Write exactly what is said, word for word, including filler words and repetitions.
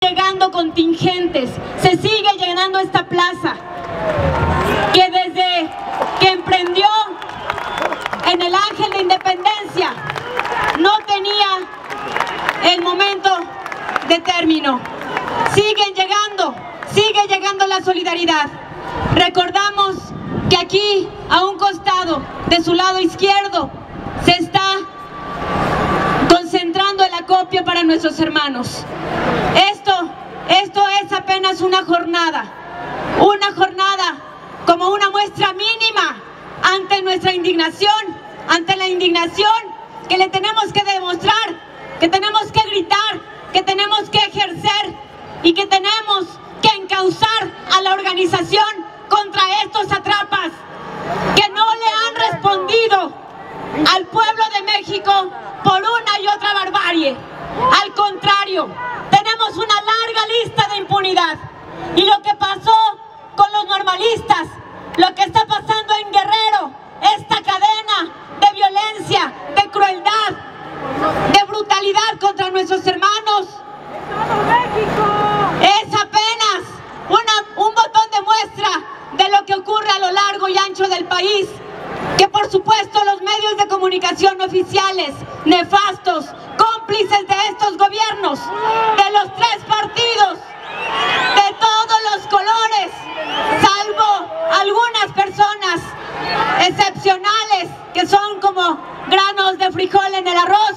llegando contingentes, se sigue llenando esta plaza, que desde que emprendió en el Ángel de Independencia no tenía el momento de término. Siguen llegando, sigue llegando la solidaridad. Recordamos que aquí, a un costado de su lado izquierdo, se está concentrando el acopio para nuestros hermanos. Esto, esto es apenas una jornada, una jornada como una muestra mínima ante nuestra indignación, ante la indignación que le tenemos que demostrar, que tenemos que gritar, que tenemos que ejercer y que tenemos que encauzar a la organización contra estos sátrapas que no le han respondido al pueblo de México por una y otra barbarie. Al contrario, tenemos una larga lista de impunidad. Y lo que pasó con los normalistas, lo que está pasando en Guerrero, esta cadena de violencia, de crueldad, de brutalidad contra nuestros hermanos, es apenas una, un botón de muestra de lo que ocurre a lo largo y ancho del país, que por supuesto los medios de comunicación oficiales, nefastos, cómplices de estos gobiernos, de los tres partidos, de todos los colores, salvo algunas personas excepcionales que son como granos de frijol en el arroz,